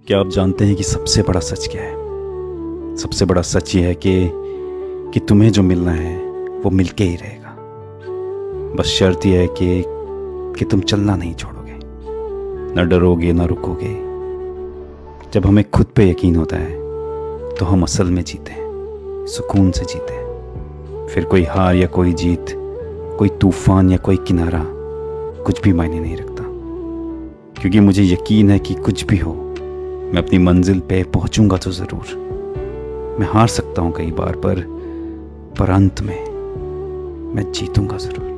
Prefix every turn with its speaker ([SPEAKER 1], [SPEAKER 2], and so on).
[SPEAKER 1] क्या आप जानते हैं कि सबसे बड़ा सच क्या है? सबसे बड़ा सच ये है कि तुम्हें जो मिलना है वो मिलके ही रहेगा। बस शर्त यह है कि तुम चलना नहीं छोड़ोगे, न डरोगे न रुकोगे। जब हमें खुद पे यकीन होता है तो हम असल में जीते हैं, सुकून से जीते हैं। फिर कोई हार या कोई जीत, कोई तूफान या कोई किनारा कुछ भी मायने नहीं रखता, क्योंकि मुझे यकीन है कि कुछ भी हो मैं अपनी मंजिल पे पहुंचूंगा तो ज़रूर। मैं हार सकता हूं कई बार, पर अंत में मैं जीतूंगा ज़रूर।